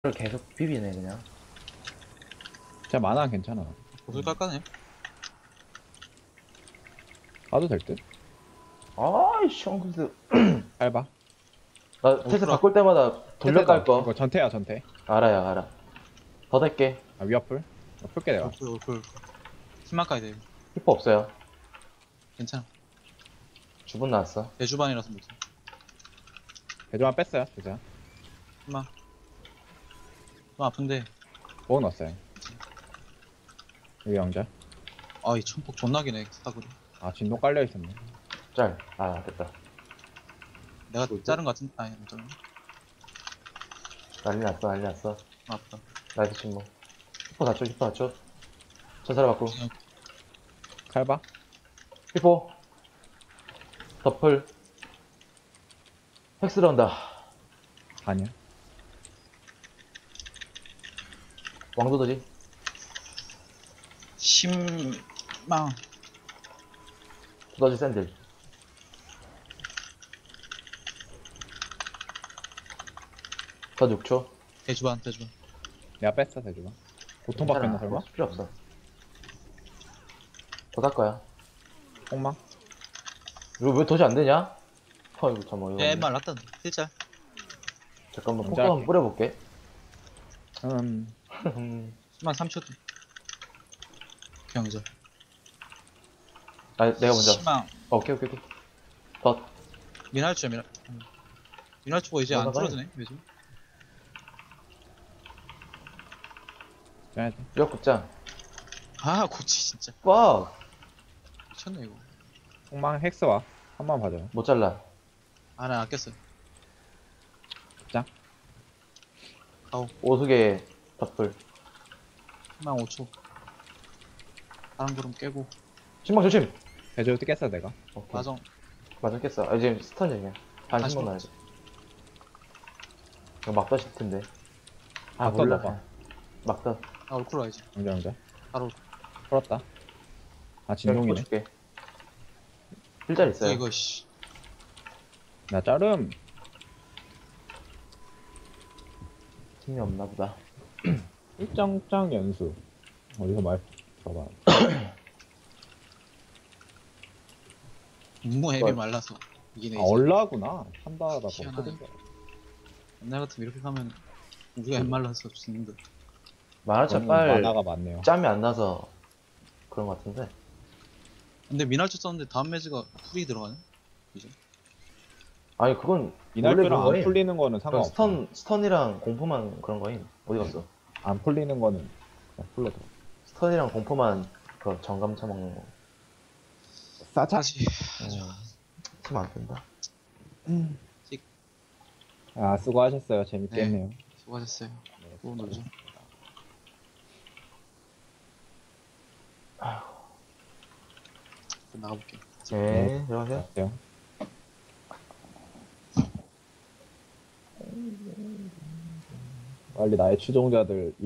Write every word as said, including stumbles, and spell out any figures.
를 계속 비비네 그냥. 제 만화 괜찮아. 보슬 깎아네. 가도 될 듯? 아이씨 엉크스. 밟아. 나 테스 오프라. 바꿀 때마다 돌려 깔 이거 거. 전태야, 전태. 알아요 알아. 더 될게. 아, 위아풀? 어, 풀게 내가. 올풀 올풀. 힘만 까야 돼. 히퍼 없어요. 괜찮아. 주분 나왔어. 대주반이라서 못해. 대조만 뺐어요, 대자. 힘만. 좀 아픈데. 보고 넣었어요. 여기 영자. 아, 이 천폭 존나 기네, 사거리. 아, 진동 깔려있었네. 짤. 아 됐다. 내가 자른 거 같은데. 아니, 못 자른 거. 난리 났어 난리 났어. 아, 아프다. 나이스 침묵. 히퍼 다쳐 히퍼 다쳐. 전사를 바꾸고. 칼봐. 히퍼. 더플. 팩스를 한다. 아니야. 왕도도지. 심망. 두더지 샌들. 더 육 초. 대주반, 대주반. 내가 뺐어, 대조가. 고통받겠나, 설마? 뭐 필요 없어. 더 닦 거야. 폭망? 이거 왜 도시 안 되냐? 어, 이거 참 어이가 야, 없네. 엠말 났다. 필짤. 잠깐만, 먼저 폭도 한번 할게. 뿌려볼게. 음, 힘만 삼 초 뒤. 경절. 아, 내가 먼저. 심망. 어, 오케이, 오케이, 오케이. 덧. 미날추야, 미날. 미날추가 이제 안 올라가요. 틀어지네, 요즘. 짜야지. 뼈급장. 아, 고치, 진짜. 뻑! 미쳤네, 이거. 폭망 헥스 와. 한 번 봐줘요. 못 잘라. 아, 나 아꼈어요. 자. 아우, 오수계 덧불. 힘망 오 초. 다른 구름 깨고. 신방 조심! 대조 깼어, 내가. 오케이. 마정. 맞았겠어. 아, 지금 스턴이냐. 반 다시 신방 나야지. 이거 막다 싶 텐데. 아, 막다 몰라. 넣어봐. 막다. 아, 올쿨 와야지. 영자, 영자. 바로. 풀었다. 아, 내가 진동이네. 줄게. 필잘 있어요. 이거, 씨. 나 자름. 힘이 없나 보다. 일장장 연수. 어디서 말, 봐봐. 너무 앱이 뭘. 말라서. 이기네, 아, 이제. 얼라구나. 판다하다 희한하네. 버튼. 옛날 같으면 이렇게 가면 우리가 앱 말라서 죽는데. 만화차 빨 만화가 많네요. 짬이 안 나서 그런 것 같은데. 근데 미날초 썼는데 다음 매즈가 풀이 들어가네? 이제. 아니, 그건 원래 이날표랑 그런 안 거임. 풀리는 거는 그건 상관없어. 스턴, 스턴이랑 공포만 그런 거임. 어디 갔어? 안 풀리는 거는 그냥 풀려도. 스턴이랑 공포만 그 정감 쳐먹는 거. 싸자. 다시. 팀안 된다. 아, 수고하셨어요. 재밌게 네. 했네요. 수고하셨어요. 또 놀죠. 나가볼게. 네, 들어가세요. 네. 빨리 나의 추종자들